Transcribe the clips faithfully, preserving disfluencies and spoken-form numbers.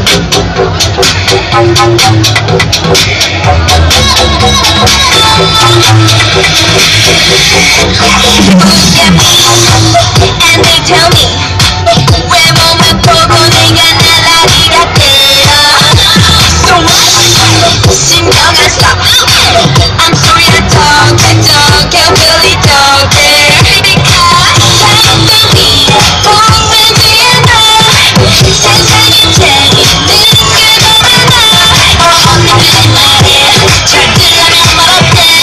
And they tell me 외모만 보고 내가 날라리가 돼요. So what? 신경 안 써. I'm sorry to talk, I don't care, really don't care. 당연히 보이지는 세상이 재밌는 게 너무나 어머니들 말에 잘 들으면 멀었대.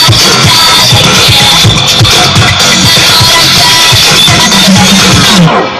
Oh.